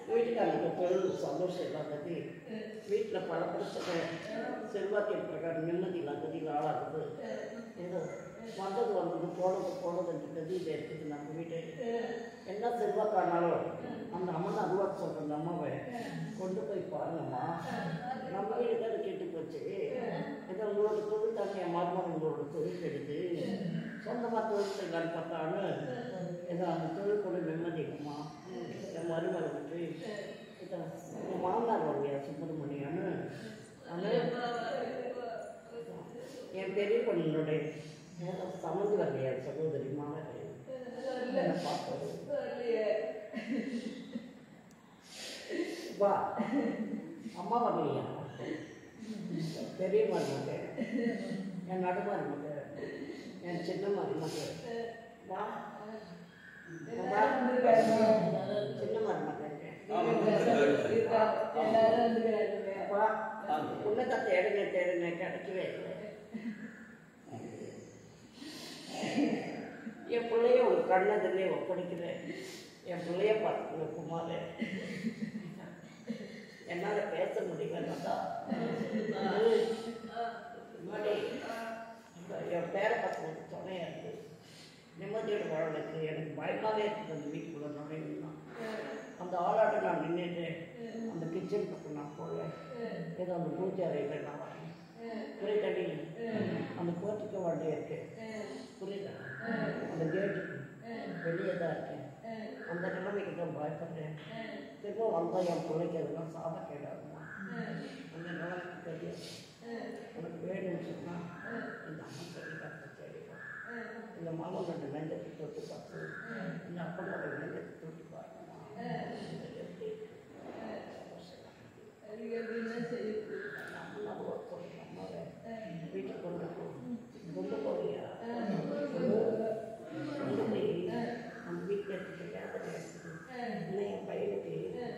வீட்டுக்காரனுக்கு தொழில் சந்தோஷம் இல்லாதது, வீட்டில் பல பிரச்சனை, செல்வாக்கின் பிரகாரம் நிம்மதி இல்லாததில் ஆளாகுது. ஏதோ வந்தது போனது கதியில் இருக்குது நம்ம வீட்டு. என்ன செல்வாக்கானாலும் அந்த அம்மன் அதுவாக சொல்கிற அந்த அம்மாவை கொண்டு போய் பாருங்கம்மா, நம்ம வீடு தான் கெட்டு போச்சு. ஏதோ உங்களோட தொழில் தானே என் மருமகன் உங்களோட தொழில் கெடுது, சொந்தமாக தொழில் செய்யலான்னு பார்த்தான்னு ஏதோ அந்த தொழில் கூட நிம்மதி இல்லைம்மா. என் மருமகனுக்கு இதை என் மாமனார் வருவியா சுப்பிரமணியான்னு என் பெரிய பொண்ணுடைய சமந்து வரலையா சகோதரி மாமனார் என்ன பார்ப்பது வா. அம்மா வரலையா? பெரிய மருமக, என் நடுமருமக, என் சின்ன மருமக வா. சின்ன மருமக வா. உன்னத்தை தேடுங்க கிடைக்கவே இல்லை. என் பிள்ளைய ஒரு கண்ணதிலே ஒப்படைக்கிறேன். என் பிள்ளைய பார்த்துக்கல குமார். என்னால் பேச முடியலன்னா என் பேரை பார்த்து துணையாக இருக்குது. நிம்மதியோட வாழ்வுக்கு எனக்கு பயமாகவே இருக்குது. அந்த வீட்டுக்குள்ள நுழையணும்னா அந்த ஆளாட்ட நான் நின்றுட்டு அந்த கிச்சன் பக்கம் நான் போவேன். ஏதோ அந்த பூஜை அறையில் நான் வரேன். புரியுதடி? அந்த கோர்ட்டுக்கு வண்டி இருக்கு, புரியுதா? அந்த கேட்டுக்கு வெளியே தான் இருக்கேன். அந்த நிலைமைக்கு தான் பயப்படுறேன். திரும்ப வந்தால் என் பிள்ளைக்கு அதெல்லாம் சாத கேடாகுமா? அந்த நிலைமைக்கு தெரியும். உனக்கு வேணும்னு சொன்னால் இந்த அம்மா சொல்லி கற்று தேடிப்போம். இந்த மாமன் ரெண்டு நெஞ்சத்தை தொட்டு பார்த்து, இந்த அப்பனோட நெஞ்சத்தை தொட்டு பார்க்கணுமா? அம்மாவை வீட்டுக்கு கொண்டு போறியா? கொண்டு போய் அந்த வீட்டில் எடுத்துட்டு வேலை எடுத்துட்டு இன்னும் என் பையனுக்கு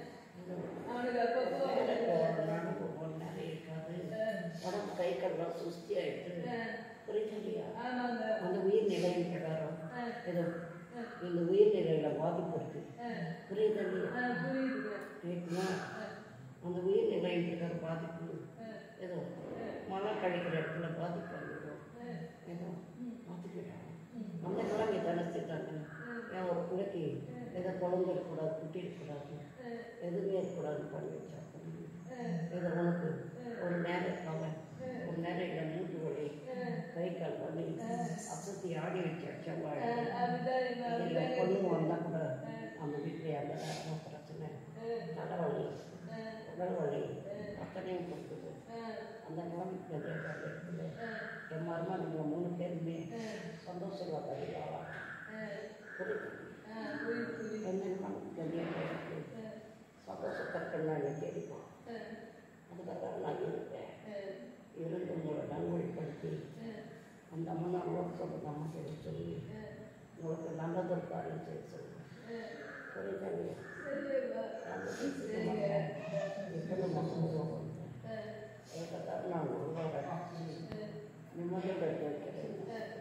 நிறைய இருக்காது. உடம்பு கை கல்லாம் சுஸ்தி ஆயிடுது. புரியுதுலையா? அந்த உயிர்நிலையின் பிரகாரம் ஏதோ இந்த உயிர்நிலையில் பாதிப்பு இருக்கு. புரியுதுலையா? கேட்குமா? அந்த உயிர்நிலையின் பிரகாரம் பாதிப்பு ஏதோ மனம் கழிக்கிற இடத்துல பாதிப்பு வந்துடும். ஏதோ மாற்றிக்கிட்டாங்க. அந்த கிழமை தனிச்சுட்டாங்க. ஏன் ஒரு பிள்ளைக்கு ஏதோ குழந்தை இருக்கக்கூடாது, குட்டி இருக்கக்கூடாது, எதுவுமே இருக்கக்கூடாதுன்னு பண்ணி வச்சாங்க. ஏதோ உனக்கு ஒரு நேரம் இருக்காங்க, ஒரு நேரம் இல்லை மூட்டு வலி, கை கால் பண்ணி அசத்தி ஆடி வச்சாச்சு. இல்லை பொண்ணுங்க வந்தால் கூட அந்த வீட்டில் அந்த நேரமும் பிரச்சனை, தலைவலி, உடல் வலி அத்தனையும் கொடுக்குது. அந்த நிலைமைக்கு நிறைய இருக்குது. என் மருமகன் நீங்கள் 3 பேருமே சந்தோஷம் இல்லாத புரியுது? என்ன நிறைய பேருக்கு சந்தோஷப்பட்டா எனக்கு தெரியும். அதுக்காக நான் இருப்பேன். இருந்து உங்களை நல்வழிப்படுத்தி அந்த அம்மனை ஒர்க் சொல்லுங்க, அம்மா கிட்ட சொல்லி உங்களுக்கு நல்லதொரு காரியம் செய்ய சொல்லுங்கள். புரியுதாங்க? எப்படி நான் உருவாக நிம்மதியோட கேட்கிறேன்.